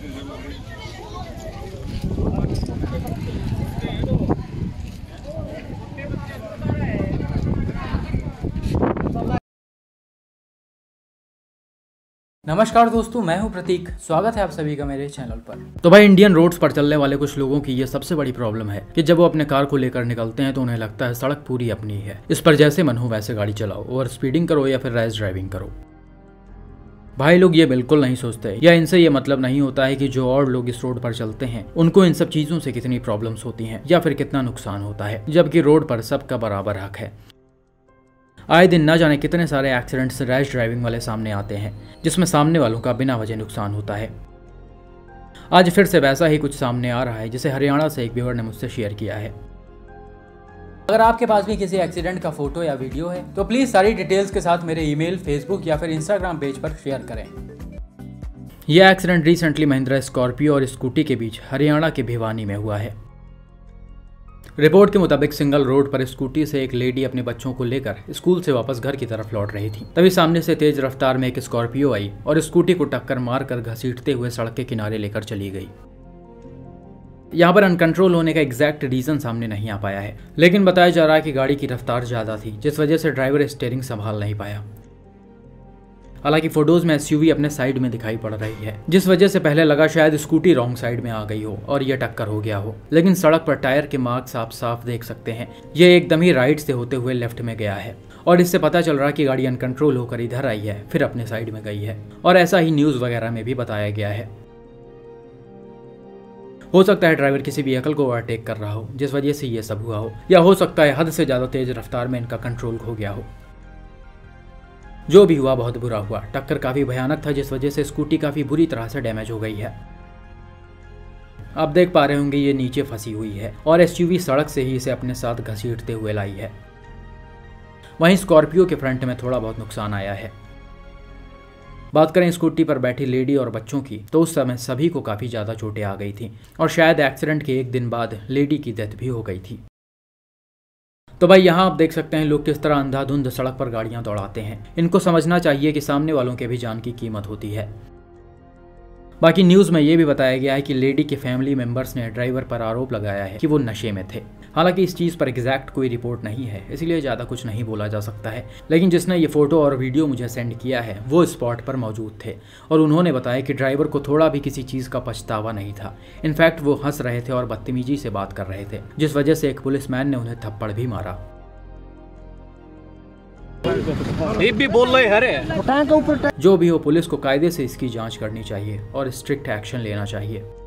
नमस्कार दोस्तों, मैं हूं प्रतीक। स्वागत है आप सभी का मेरे चैनल पर। तो भाई, इंडियन रोड्स पर चलने वाले कुछ लोगों की ये सबसे बड़ी प्रॉब्लम है कि जब वो अपने कार को लेकर निकलते हैं तो उन्हें लगता है सड़क पूरी अपनी है, इस पर जैसे मन हो वैसे गाड़ी चलाओ, ओवर स्पीडिंग करो या फिर रैश ड्राइविंग करो। भाई लोग ये बिल्कुल नहीं सोचते या इनसे ये मतलब नहीं होता है कि जो और लोग इस रोड पर चलते हैं उनको इन सब चीजों से कितनी प्रॉब्लम्स होती हैं या फिर कितना नुकसान होता है, जबकि रोड पर सबका बराबर हक है। आए दिन ना जाने कितने सारे एक्सीडेंट्स रैश ड्राइविंग वाले सामने आते हैं जिसमें सामने वालों का बिना वजह नुकसान होता है। आज फिर से वैसा ही कुछ सामने आ रहा है जिसे हरियाणा से एक व्यूअर ने मुझसे शेयर किया है। अगर आपके पास भी किसी एक्सीडेंट का फोटो या वीडियो है तो प्लीज सारी डिटेल्स के साथ मेरे ईमेल, फेसबुक या फिर इंस्टाग्राम पेज पर शेयर करें। यह एक्सीडेंट रिसेंटली महिंद्रा स्कॉर्पियो और स्कूटी के बीच हरियाणा के भिवानी में हुआ है। रिपोर्ट के मुताबिक सिंगल रोड पर स्कूटी से एक लेडी अपने बच्चों को लेकर स्कूल से वापस घर की तरफ लौट रही थी। तभी सामने से तेज रफ्तार में एक स्कॉर्पियो आई और स्कूटी को टक्कर मारकर घसीटते हुए सड़क के किनारे लेकर चली गई। यहाँ पर अनकंट्रोल होने का एग्जैक्ट रीजन सामने नहीं आ पाया है, लेकिन बताया जा रहा है कि गाड़ी की रफ्तार ज्यादा थी जिस वजह से ड्राइवर स्टीयरिंग संभाल नहीं पाया। हालांकि फोटोज में एसयूवी अपने साइड में दिखाई पड़ रही है, जिस वजह से पहले लगा शायद स्कूटी रॉन्ग साइड में आ गई हो और यह टक्कर हो गया हो, लेकिन सड़क पर टायर के मार्क्स आप साफ देख सकते हैं। यह एकदम ही राइट से होते हुए लेफ्ट में गया है और इससे पता चल रहा है कि गाड़ी अनकंट्रोल होकर इधर आई है, फिर अपने साइड में गई है, और ऐसा ही न्यूज वगैरह में भी बताया गया है। हो सकता है ड्राइवर किसी व्हीकल को ओवरटेक कर रहा हो जिस वजह से यह सब हुआ हो, या हो सकता है हद से ज्यादा तेज रफ्तार में इनका कंट्रोल खो गया हो। जो भी हुआ बहुत बुरा हुआ। टक्कर काफी भयानक था जिस वजह से स्कूटी काफी बुरी तरह से डैमेज हो गई है। आप देख पा रहे होंगे ये नीचे फंसी हुई है और एसयूवी सड़क से ही इसे अपने साथ घसीटते हुए लाई है। वहीं स्कॉर्पियो के फ्रंट में थोड़ा बहुत नुकसान आया है। बात करें स्कूटी पर बैठी लेडी और बच्चों की तो उस समय सभी को काफी ज्यादा चोटें आ गई थी और शायद एक्सीडेंट के एक दिन बाद लेडी की डेथ भी हो गई थी। तो भाई यहाँ आप देख सकते हैं लोग किस तरह अंधाधुंध सड़क पर गाड़ियां दौड़ाते हैं। इनको समझना चाहिए कि सामने वालों के भी जान की कीमत होती है। बाकी न्यूज में ये भी बताया गया है कि लेडी के फैमिली मेंबर्स ने ड्राइवर पर आरोप लगाया है कि वो नशे में थे। हालांकि इस चीज पर एग्जैक्ट कोई रिपोर्ट नहीं है, इसलिए ज्यादा कुछ नहीं बोला जा सकता है, लेकिन जिसने ये फोटो और वीडियो मुझे सेंड किया है वो स्पॉट पर मौजूद थे और उन्होंने बताया कि ड्राइवर को थोड़ा भी किसी चीज का पछतावा नहीं था। इनफैक्ट वो हंस रहे थे और बदतमीजी से बात कर रहे थे, जिस वजह से एक पुलिसमैन ने उन्हें थप्पड़ भी मारा। भी बोल रहे हैं। जो भी हो, पुलिस को कायदे से इसकी जांच करनी चाहिए और स्ट्रिक्ट एक्शन लेना चाहिए।